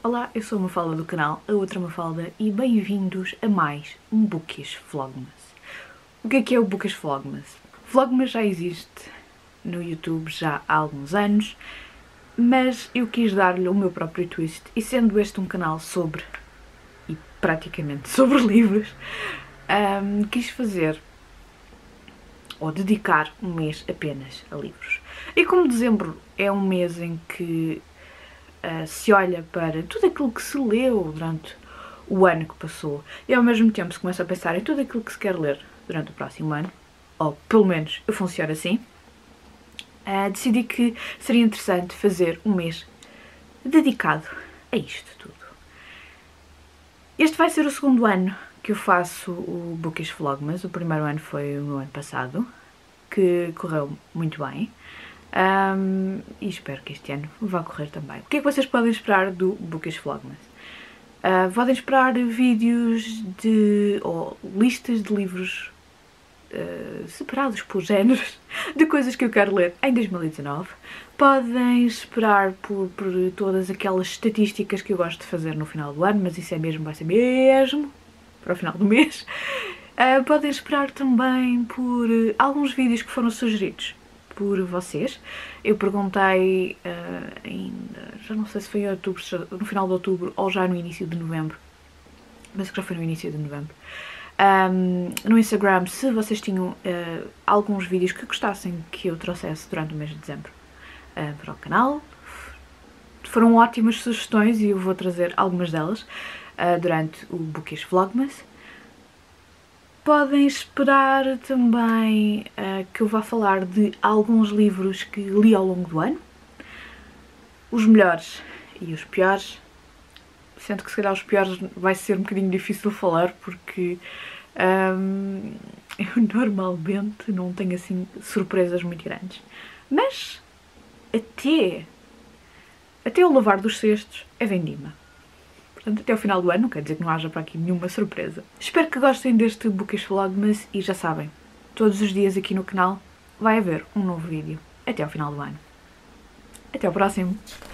Olá, eu sou a Mafalda do canal A Outra Mafalda e bem-vindos a mais um Bookish Vlogmas. O que é o Bookish Vlogmas? Vlogmas já existe no YouTube já há alguns anos, mas eu quis dar-lhe o meu próprio twist e sendo este um canal sobre, e praticamente sobre livros, quis fazer ou dedicar um mês apenas a livros. E como dezembro é um mês em que se olha para tudo aquilo que se leu durante o ano que passou e ao mesmo tempo se começa a pensar em tudo aquilo que se quer ler durante o próximo ano, ou pelo menos eu funciono assim, decidi que seria interessante fazer um mês dedicado a isto tudo. Este vai ser o segundo ano que eu faço o Bookish Vlogmas. O primeiro ano foi no ano passado, que correu muito bem. E espero que este ano vá correr também. O que é que vocês podem esperar do Bookish Vlogmas? Podem esperar vídeos ou listas de livros separados por géneros de coisas que eu quero ler em 2019. Podem esperar por todas aquelas estatísticas que eu gosto de fazer no final do ano, mas isso vai ser mesmo para o final do mês. Podem esperar também por alguns vídeos que foram sugeridos por vocês. Eu perguntei ainda, já não sei se foi em outubro, no final de outubro ou já no início de novembro, mas que já foi no início de novembro, no Instagram, se vocês tinham alguns vídeos que gostassem que eu trouxesse durante o mês de dezembro para o canal. Foram ótimas sugestões e eu vou trazer algumas delas durante o Bookish Vlogmas. Podem esperar também que eu vá falar de alguns livros que li ao longo do ano, os melhores e os piores. Sendo que se calhar os piores vai ser um bocadinho difícil falar porque eu normalmente não tenho assim surpresas muito grandes. Mas até o Lavar dos Cestos é vendima. Portanto, até ao final do ano, não quer dizer que não haja para aqui nenhuma surpresa. Espero que gostem deste Bookish Vlogmas e já sabem, todos os dias aqui no canal vai haver um novo vídeo até ao final do ano. Até ao próximo!